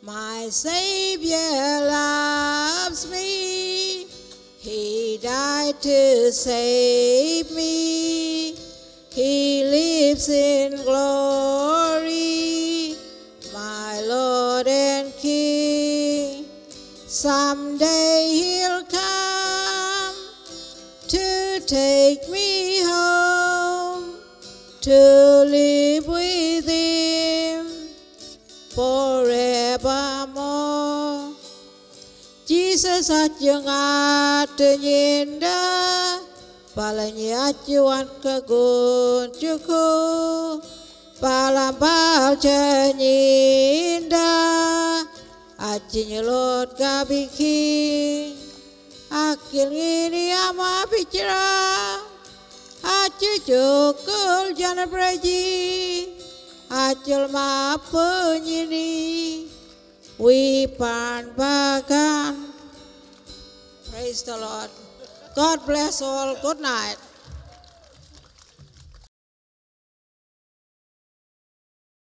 My Savior loves me. He died to save me. He lives in glory, my Lord and King. Someday He'll come to take me home, to live with Him forevermore. Jesus aja ngatnyinda palanya ajuan keguncuku palambal nyinda aji nyelot kabiki akil ngini ama bicara aji cukul jana praji acil ma penyini wipan bagan. Praise the Lord. God bless all. Good night.